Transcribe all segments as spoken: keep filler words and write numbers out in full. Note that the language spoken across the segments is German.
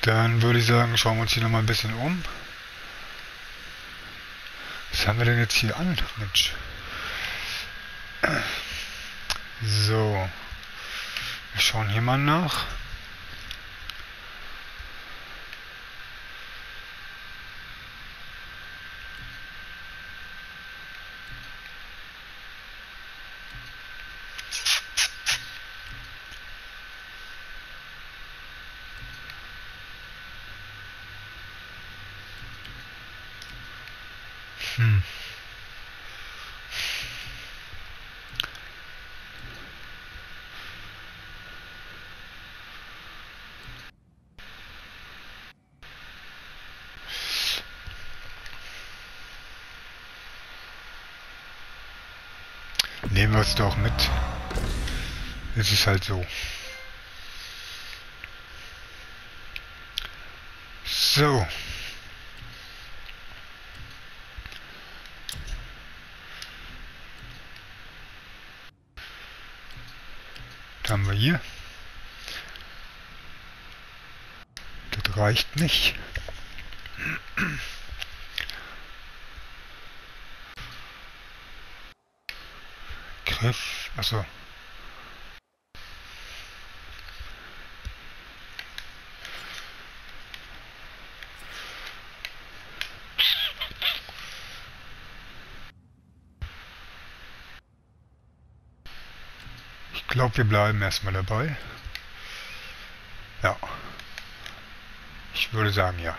Dann würde ich sagen, schauen wir uns hier nochmal ein bisschen um. Was haben wir denn jetzt hier an? Mensch. So. Wir schauen hier mal nach. Hm. Nehmen wir es doch mit. Es ist halt so. So. Was haben wir hier? Das reicht nicht. Griff. Achso. Ich glaube, wir bleiben erstmal dabei. Ja. Ich würde sagen, ja.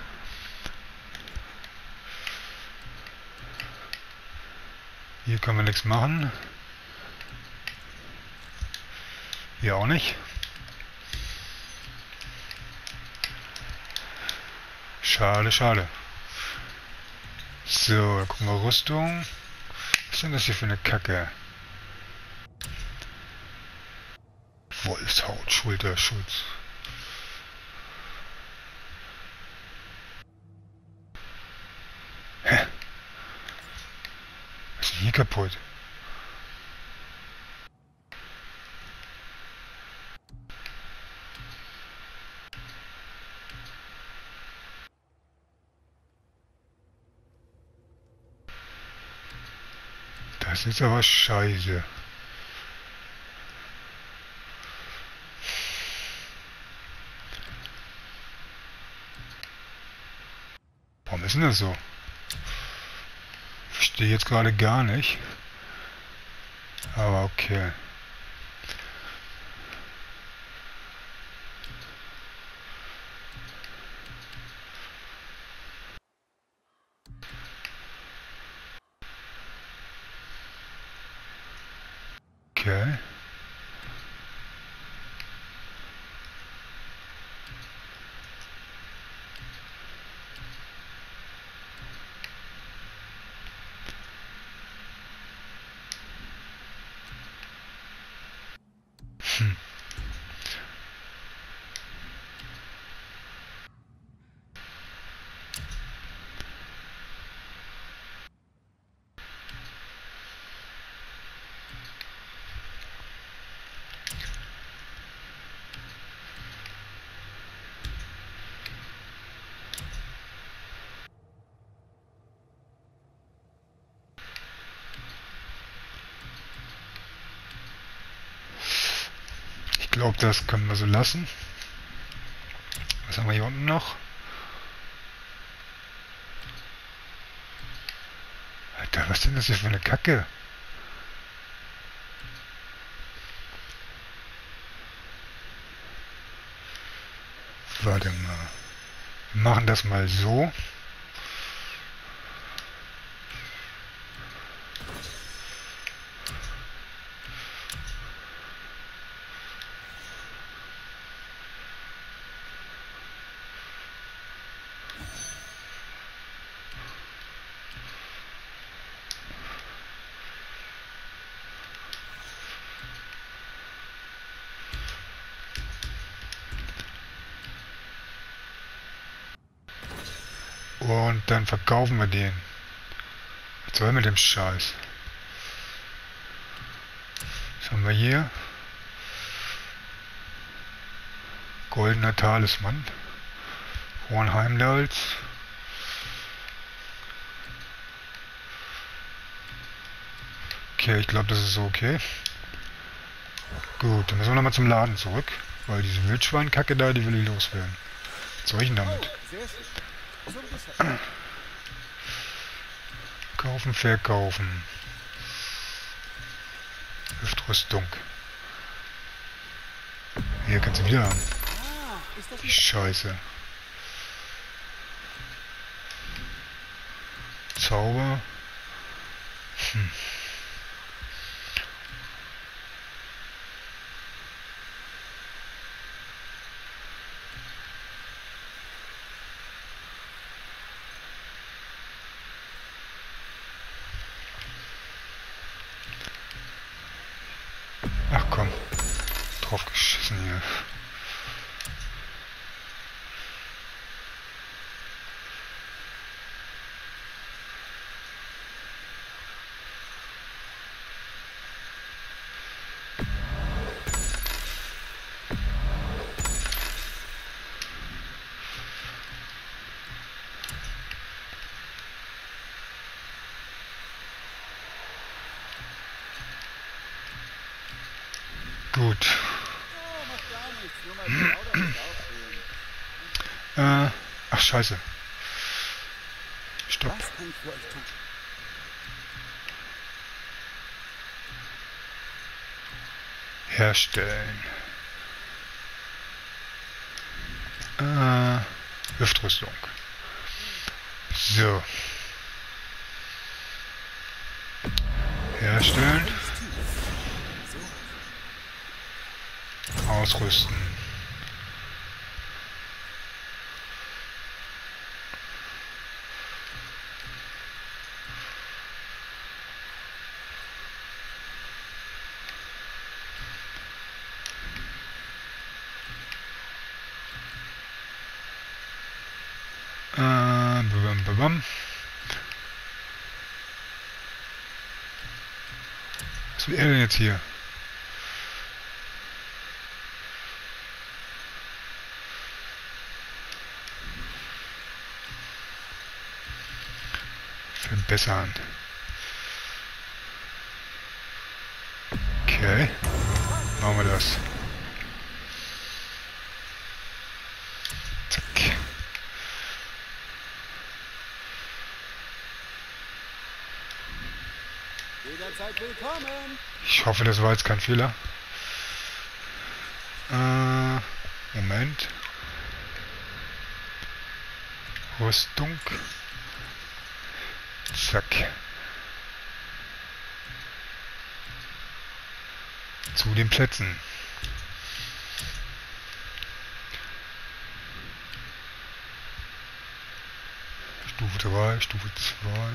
Hier können wir nichts machen. Hier auch nicht. Schade, schade. So, dann gucken wir Rüstung. Was ist denn das hier für eine Kacke? Wolfshaut, Schulterschutz. Hä? Was ist denn hier kaputt? Das ist aber scheiße. Warum ist denn das so? Verstehe jetzt gerade gar nicht. Aber okay. Okay. Hm. Ich glaube, das können wir so lassen. Was haben wir hier unten noch? Alter, was ist denn das hier für eine Kacke? Warte mal. Wir machen das mal so. Und dann verkaufen wir den. Was soll mit dem Scheiß? Was haben wir hier? Goldener Talisman. Hohenheim-Lals. Okay, ich glaube, das ist so okay. Gut, dann müssen wir nochmal zum Laden zurück. Weil diese Wildschweinkacke da, die will ich loswerden. Was soll ich denn damit? Kaufen, verkaufen. Hüftrüstung. Hier kannst du wieder haben. Die Scheiße. Zauber. Hm. Ach komm. Drauf geschissen hier. Gut. äh, ach scheiße. Stopp. Herstellen. Äh, Hüftrüstung. So. Herstellen. Ausrüsten. Äh, babam, babam. Was will er denn jetzt hier? Verbessern. Okay. Machen wir das. Zack. Jederzeit willkommen. Ich hoffe, das war jetzt kein Fehler. Äh, Moment. Rüstung. Zack. Zu den Plätzen. Stufe drei, Stufe zwei.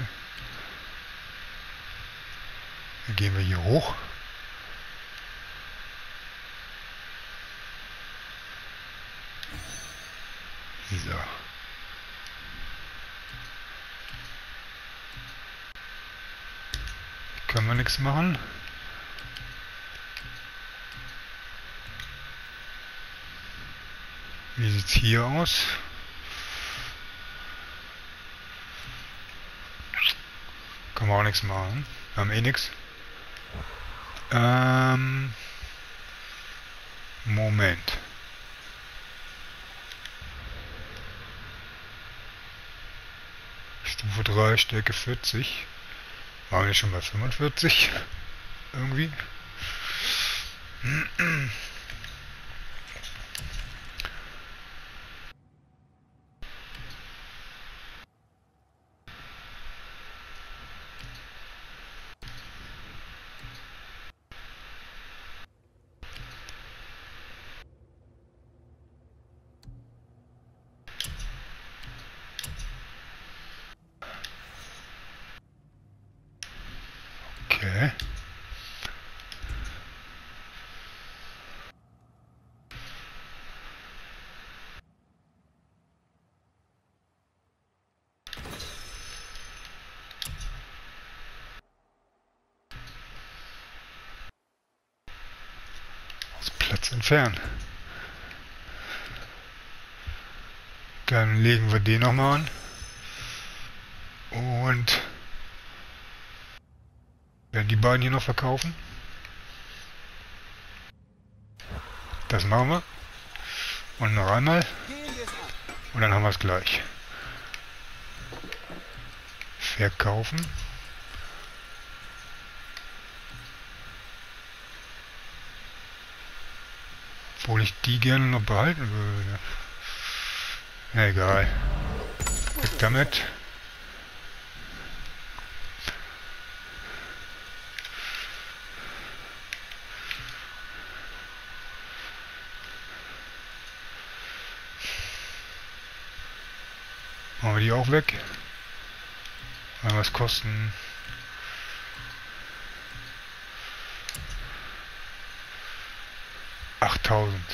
Dann gehen wir hier hoch. So. Können wir nichts machen. Wie sieht's hier aus? Können wir auch nichts machen. Wir haben eh nichts. Ähm. Moment. Stufe drei, Stärke vierzig. Waren wir schon bei fünfundvierzig? Irgendwie. Okay. Platz entfernen. Dann legen wir den nochmal an. Und werden die beiden hier noch verkaufen. Das machen wir. Und noch einmal. Und dann haben wir es gleich. Verkaufen. Obwohl ich die gerne noch behalten würde. Egal. Weg damit. Machen wir die auch weg. Mal was kosten. achttausend.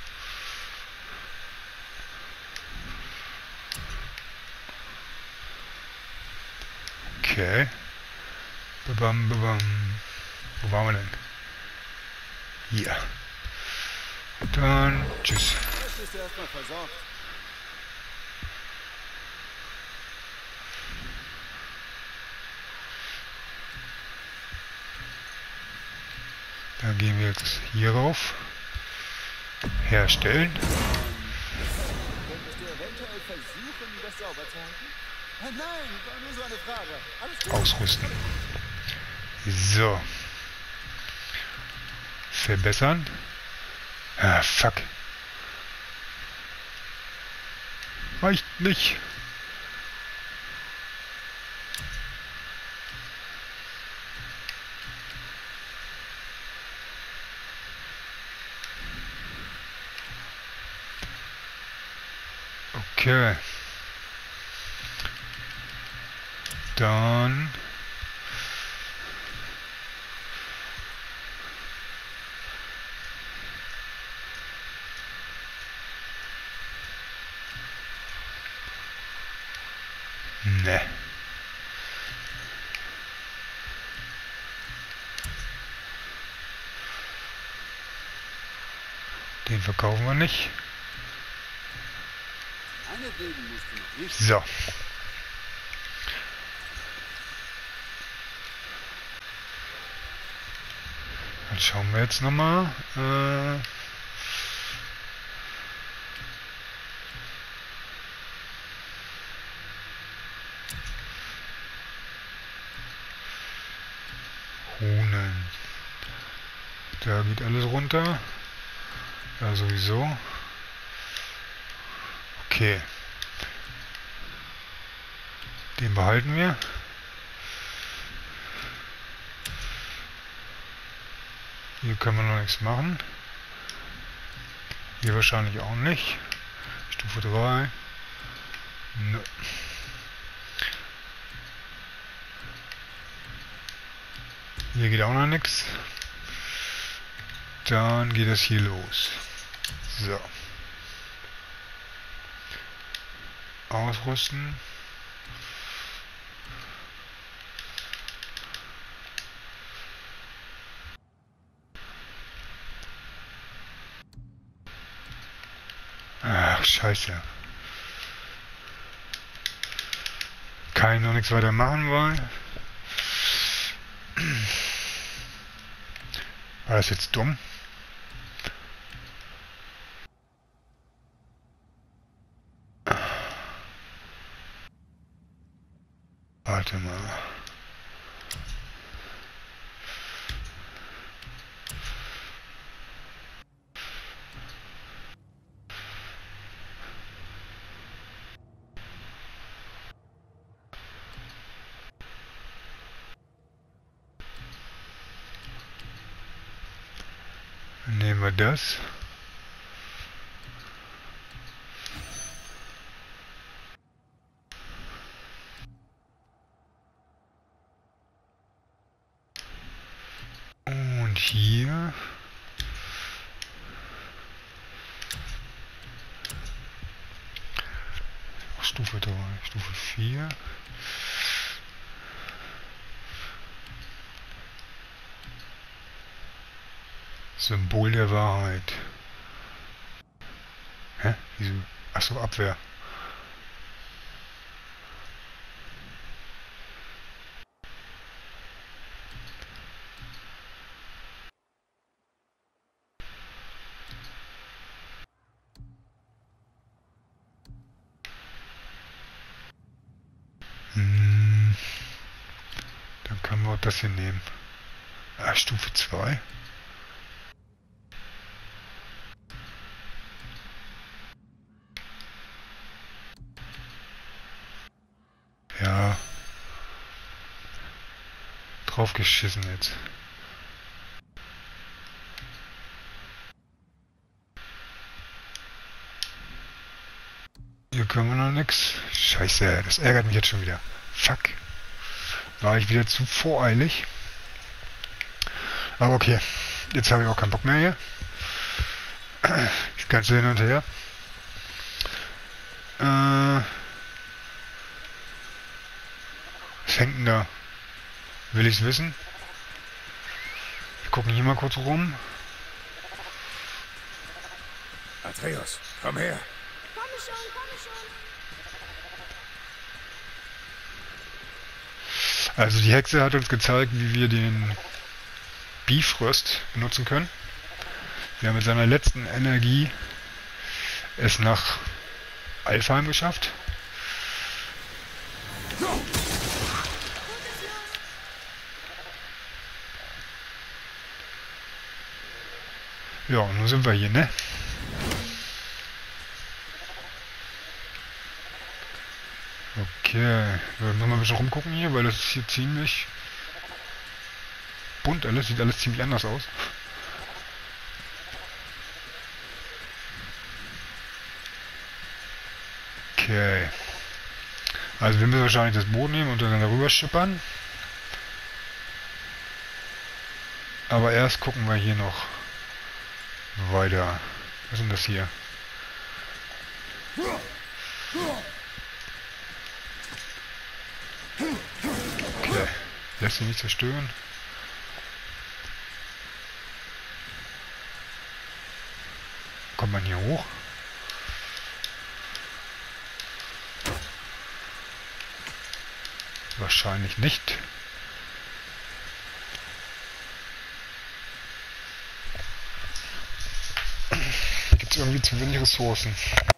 Okay. Babam, babam. Wo waren wir denn? Hier. Und dann tschüss. Jetzt bist du erstmal versorgt. Dann gehen wir jetzt hier rauf. Herstellen. Könntest du eventuell versuchen, das sauber zu halten? Ah, nein, war nur so eine Frage. Alles gut. Ausrüsten. So. Verbessern. Ah, fuck. Reicht nicht. Okay. Dann ne. Den verkaufen wir nicht. Meinetwegen musst du noch nicht. So. Dann schauen wir jetzt nochmal. Äh Huhnen. Da geht alles runter. Ja, sowieso. Okay. Den behalten wir. Hier können wir noch nichts machen. Hier wahrscheinlich auch nicht. Stufe drei. Nö. Hier geht auch noch nichts. Dann geht es hier los. So. Ausrüsten. Ach, scheiße. Kann ich noch nichts weiter machen wollen? War das jetzt dumm? Warte mal. Dann nehmen wir das. Und hier. Stufe drei, Stufe vier. Symbol der Wahrheit. Hä? Wieso? Achso, Abwehr. Hm, dann können wir auch das hier nehmen. Ah, Stufe zwei. Ja. Draufgeschissen jetzt. Hier können wir noch nix. Scheiße, das ärgert mich jetzt schon wieder. Fuck. War ich wieder zu voreilig. Aber okay. Jetzt habe ich auch keinen Bock mehr hier. Das Ganze hin und her. Äh, was hängt denn da? Will ich's wissen? Wir gucken hier mal kurz rum. Atreus, komm her. Komm schon, komm schon. Also die Hexe hat uns gezeigt, wie wir den Bifrost benutzen können. Wir haben mit seiner letzten Energie es nach Alfheim geschafft. Ja, und nun sind wir hier, ne? Okay, wir müssen mal ein bisschen rumgucken hier, weil das ist hier ziemlich bunt alles, sieht alles ziemlich anders aus. Okay. Also wir müssen wahrscheinlich das Boot nehmen und dann darüber schippern. Aber erst gucken wir hier noch weiter. Was ist denn das hier? Okay. Lässt sich nicht zerstören. Kommt man hier hoch? Wahrscheinlich nicht. Hier gibt es irgendwie zu wenig Ressourcen.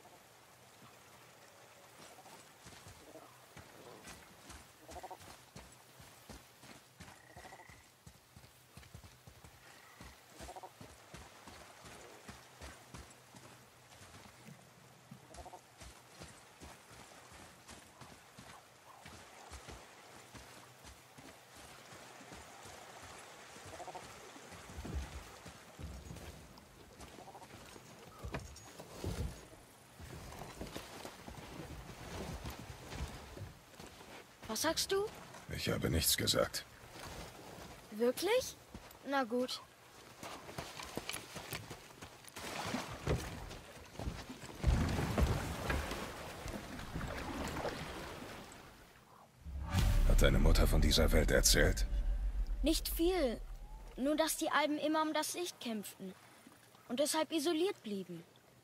Was sagst du? Ich habe nichts gesagt. Wirklich? Na gut. Hat deine Mutter von dieser Welt erzählt? Nicht viel. Nur, dass die Alben immer um das Licht kämpften. Und deshalb isoliert blieben.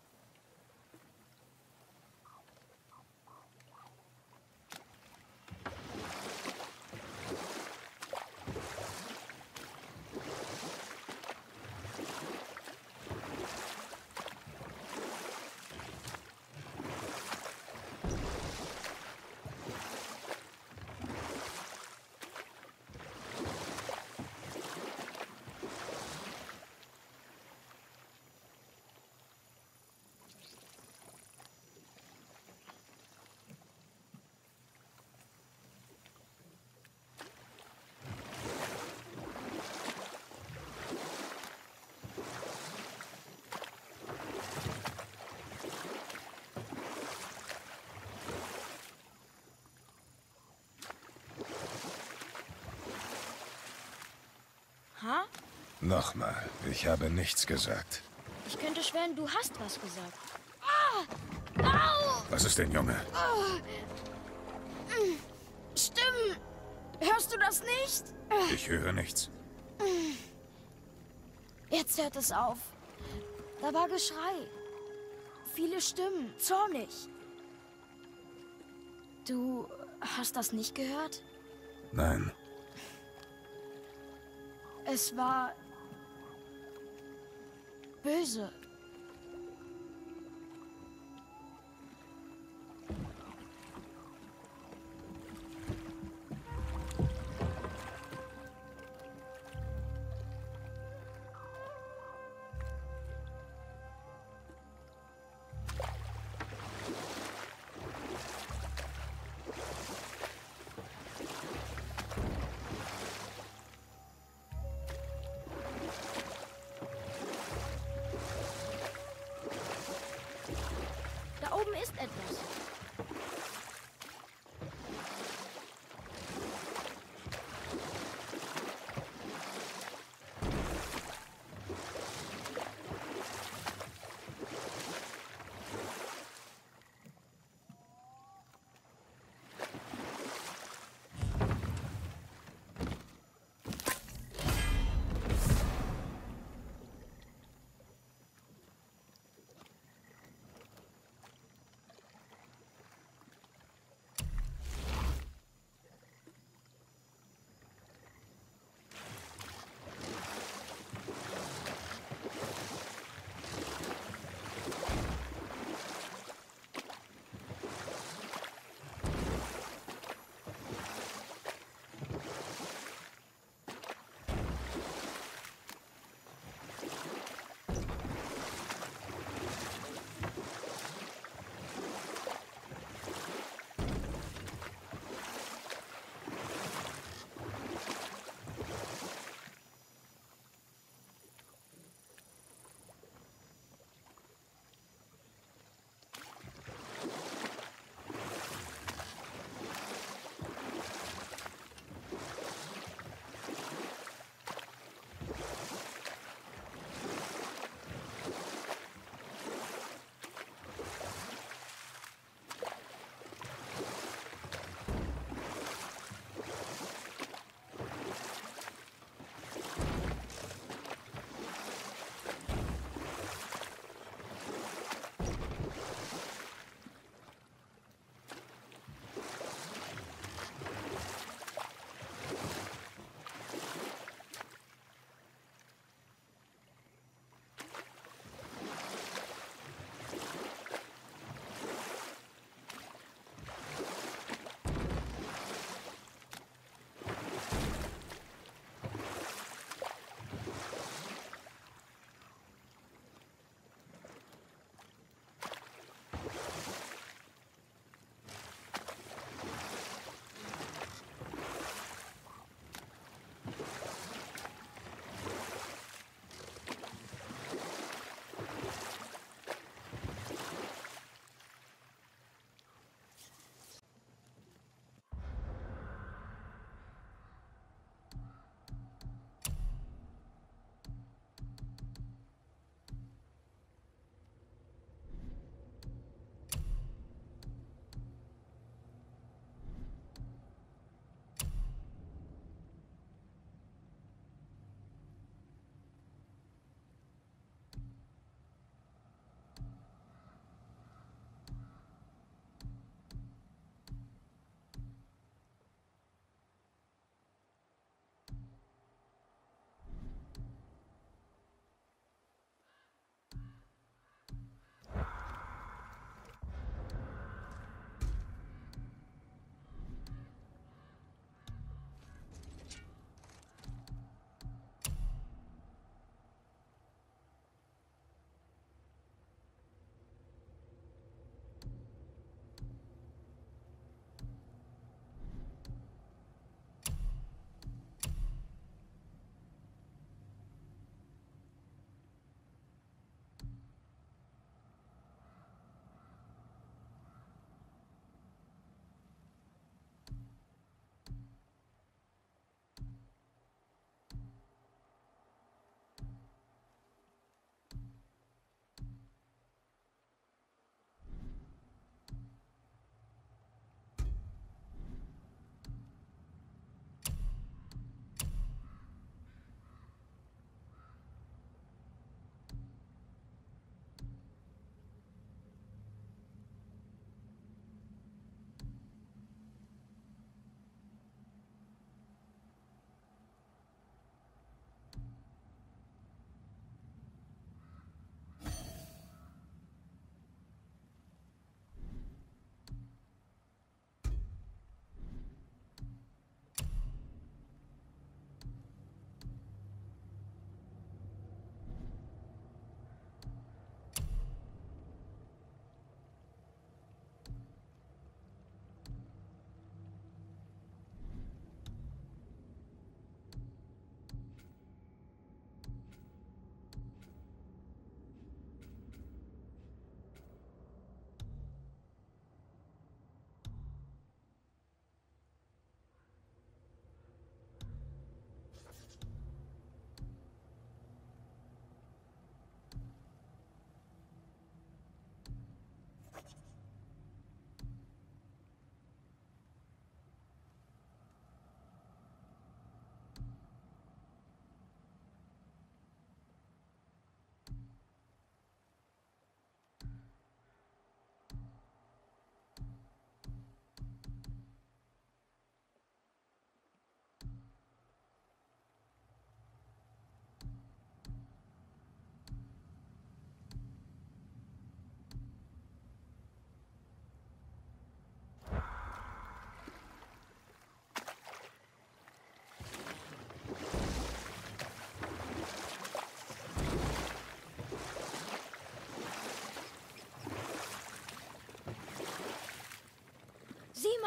Ha? Nochmal, ich habe nichts gesagt. Ich könnte schwören, du hast was gesagt. Ah! Au! Was ist denn, Junge? Oh. Stimmen! Hörst du das nicht? Ich höre nichts. Jetzt hört es auf. Da war Geschrei. Viele Stimmen, zornig. Du hast das nicht gehört? Nein. Es war böse.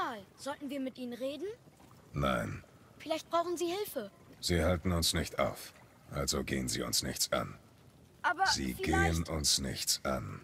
Tal. Sollten wir mit ihnen reden? Nein, Vielleicht brauchen sie Hilfe. sie halten uns nicht auf. Also gehen sie uns nichts an. Aber Sie vielleicht... gehen uns nichts an.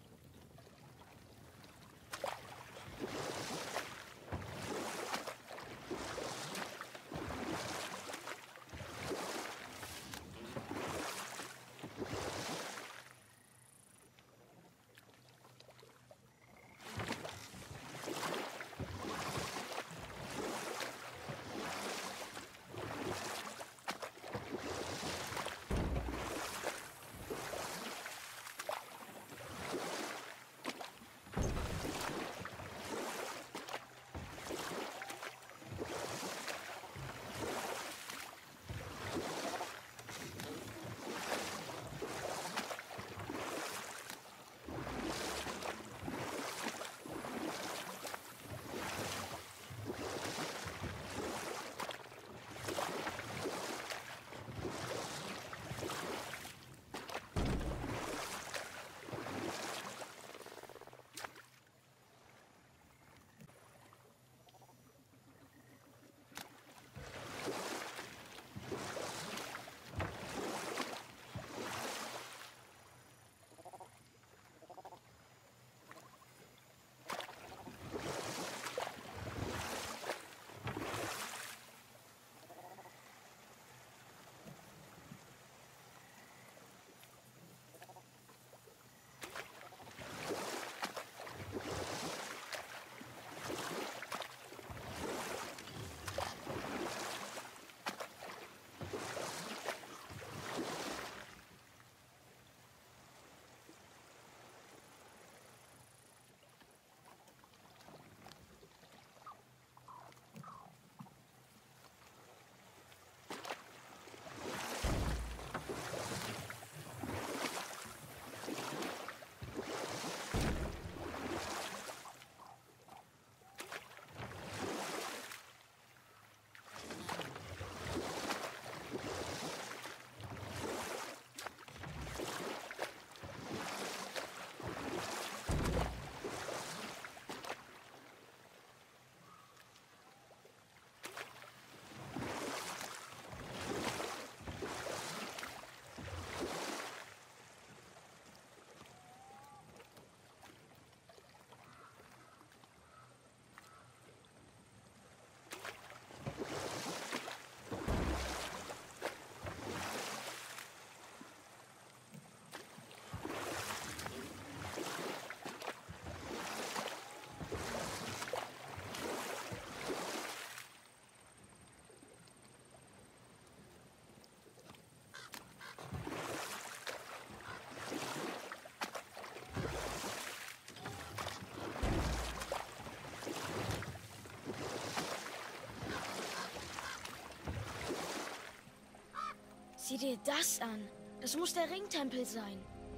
Sieh dir das an. Das muss der Ringtempel sein.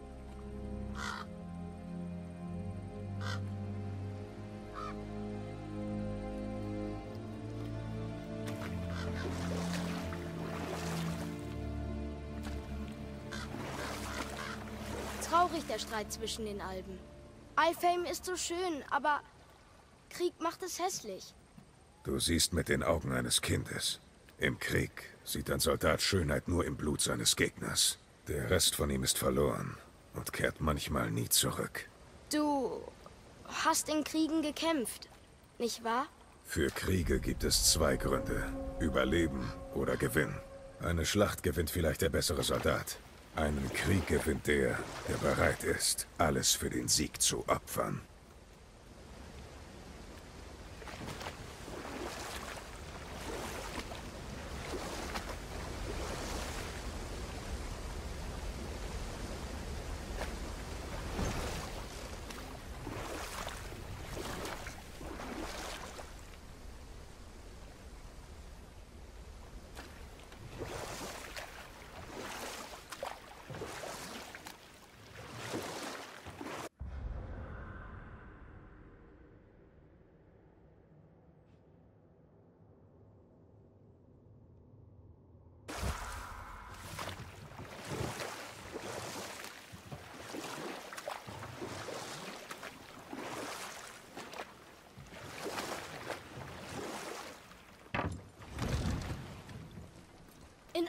Traurig der Streit zwischen den Alben. Alfheim ist so schön, aber Krieg macht es hässlich. Du siehst mit den Augen eines Kindes. Im Krieg sieht ein Soldat Schönheit nur im Blut seines Gegners. Der Rest von ihm ist verloren und kehrt manchmal nie zurück. Du hast in Kriegen gekämpft, nicht wahr? Für Kriege gibt es zwei Gründe. Überleben oder Gewinn. Eine Schlacht gewinnt vielleicht der bessere Soldat. Einen Krieg gewinnt der, der bereit ist, alles für den Sieg zu opfern.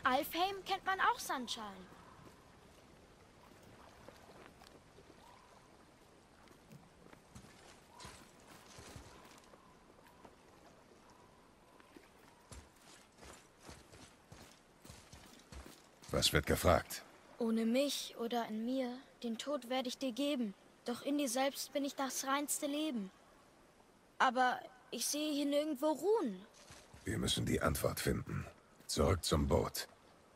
Alfheim kennt man auch Sandschalen. Was wird gefragt? Ohne mich oder in mir, den Tod werde ich dir geben. Doch in dir selbst bin ich das reinste Leben. Aber ich sehe hier nirgendwo Ruhen. Wir müssen die Antwort finden. Zurück zum Boot.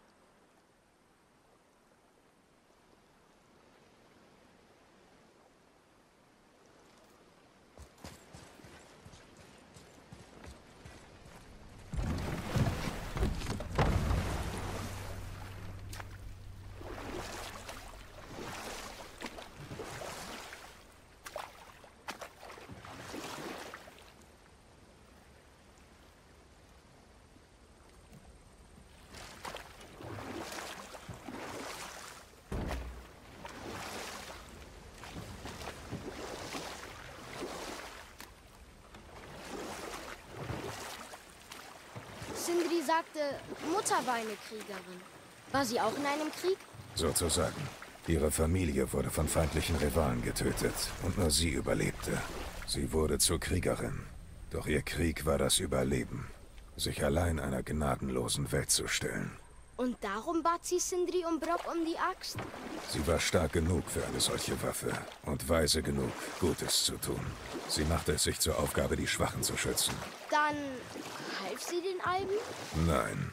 Sindri sagte, Mutter war eine Kriegerin. War sie auch in einem Krieg? Sozusagen. Ihre Familie wurde von feindlichen Rivalen getötet und nur sie überlebte. Sie wurde zur Kriegerin. Doch ihr Krieg war das Überleben. Sich allein einer gnadenlosen Welt zu stellen. Und darum bat sie Sindri um Brok um die Axt? Sie war stark genug für eine solche Waffe und weise genug, Gutes zu tun. Sie machte es sich zur Aufgabe, die Schwachen zu schützen. Dann half sie den Alben? Nein.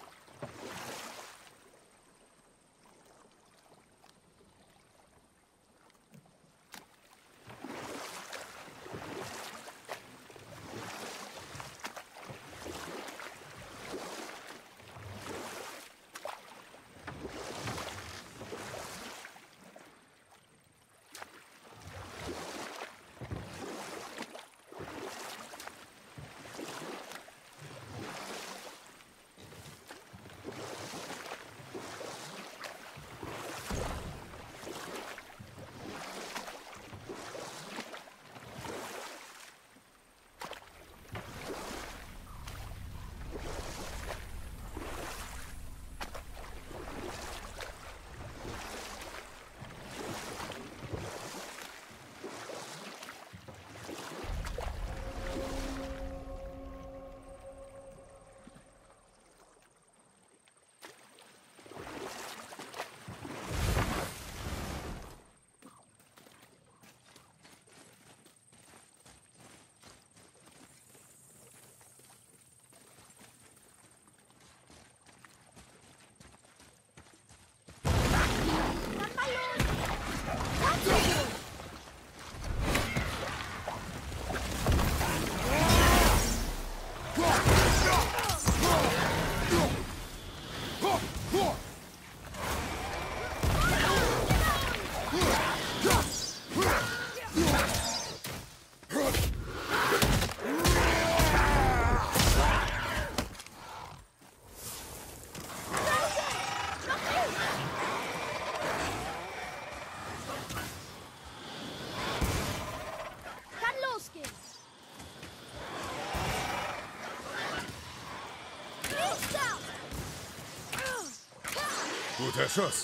Guter Schuss.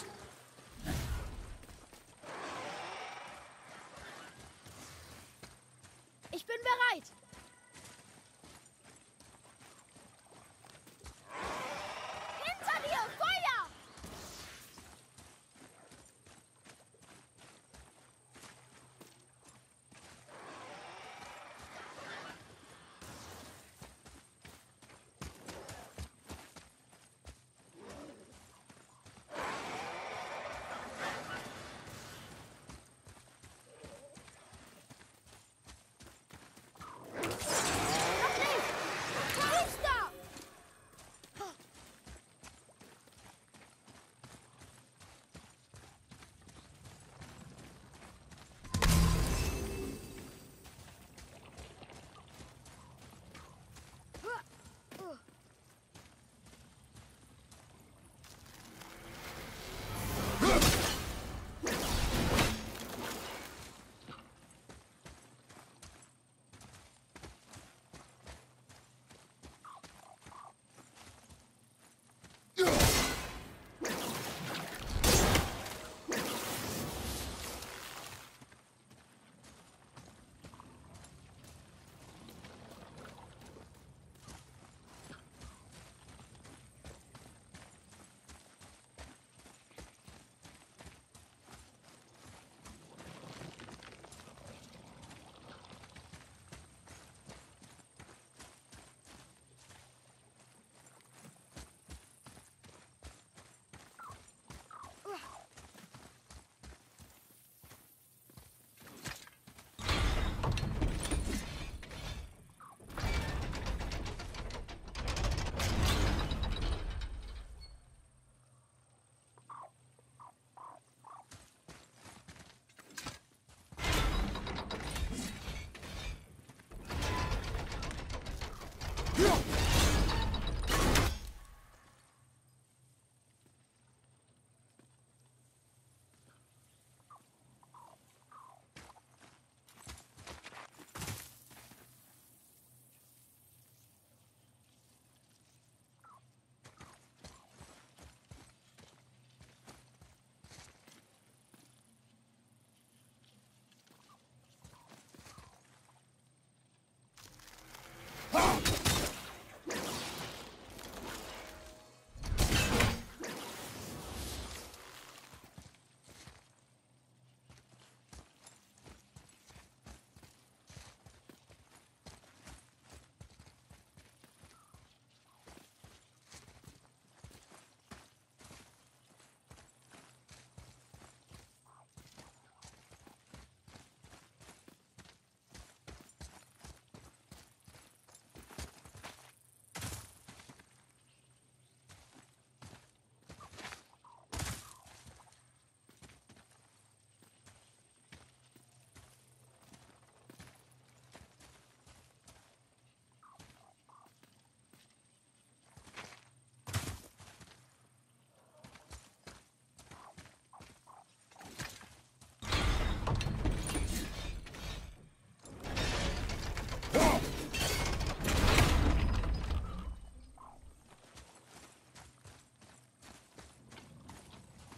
Ich bin bereit. Hinter dir, Feuer!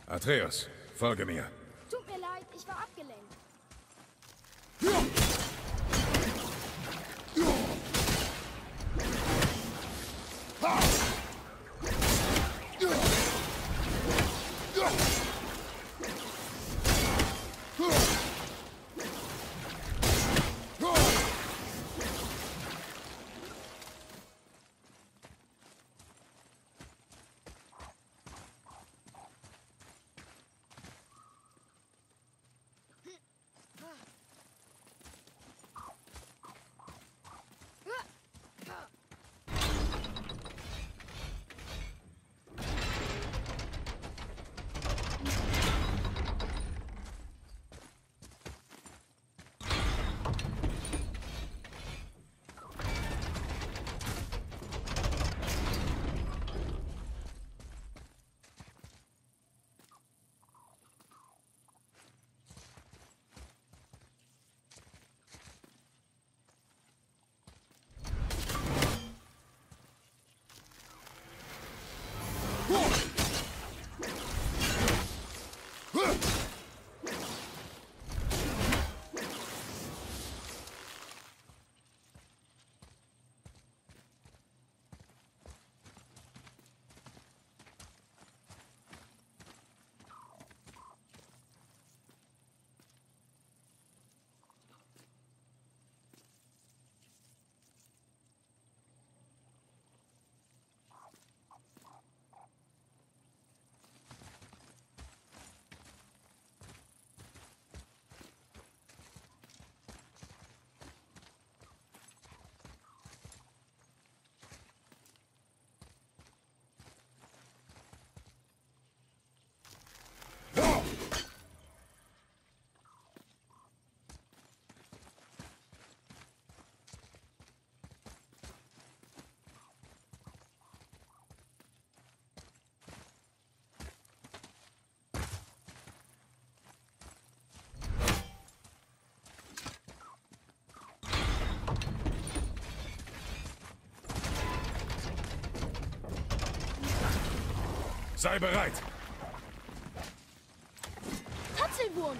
Atreus, folge mir. Tut mir leid, ich war abgelenkt. Sei bereit! Katzelwurm!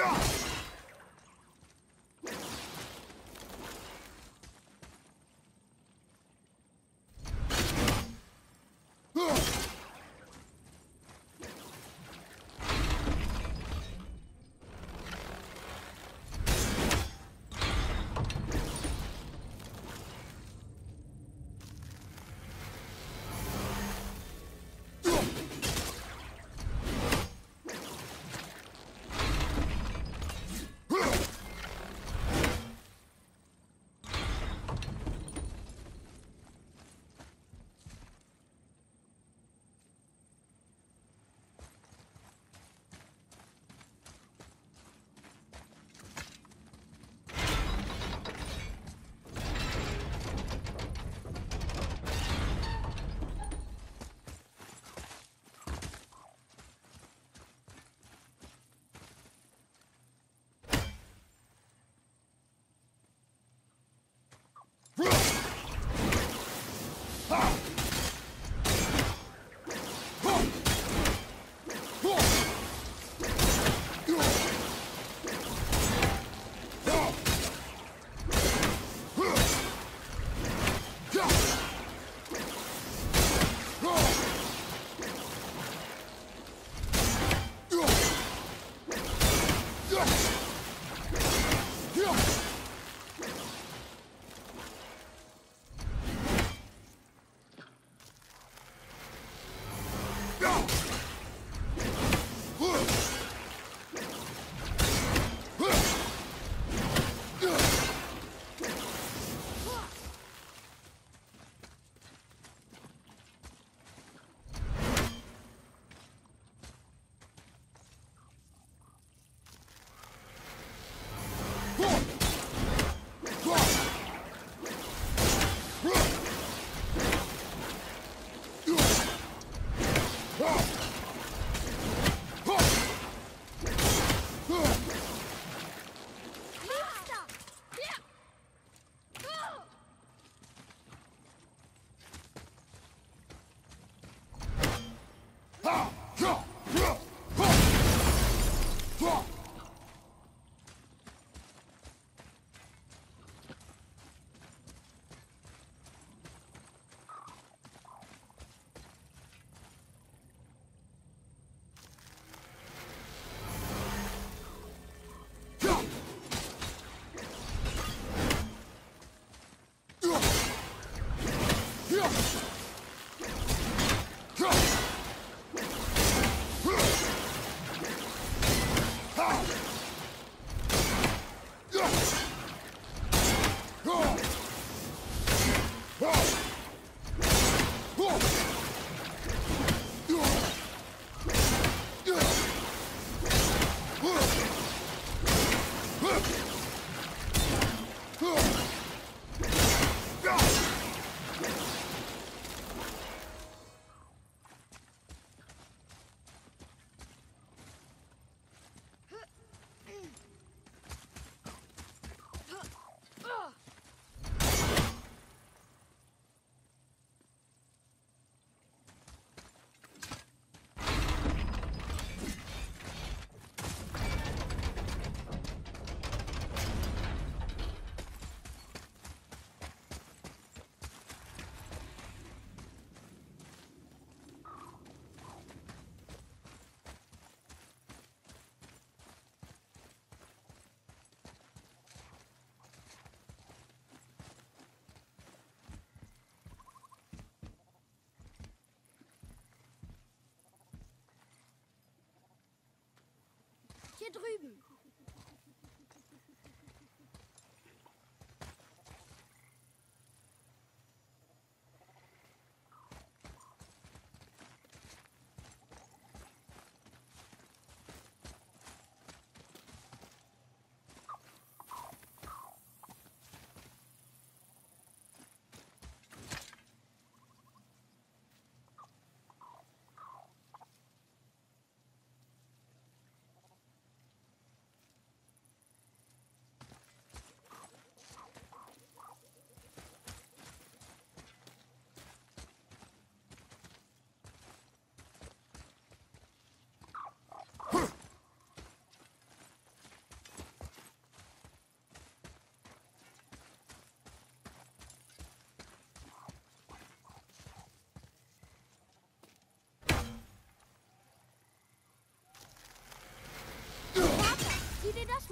Hier drüben.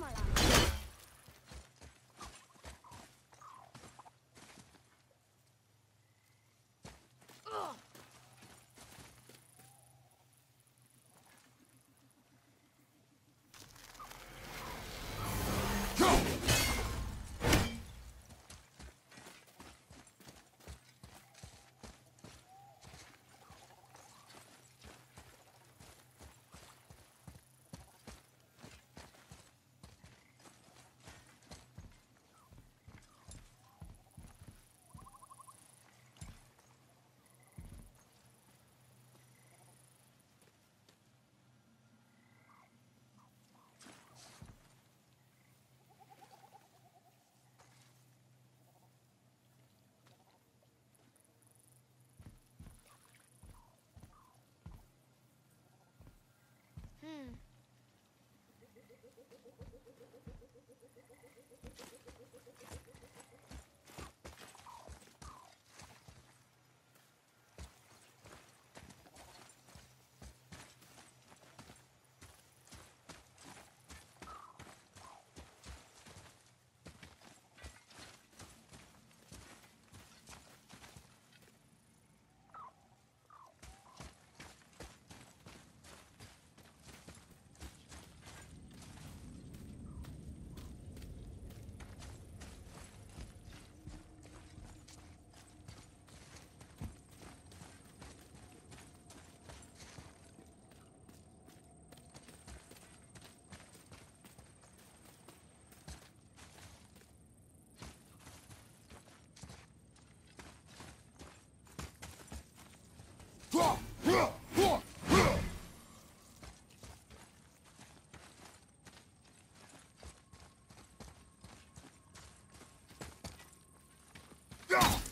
mal an. Oh. Hm. Ja!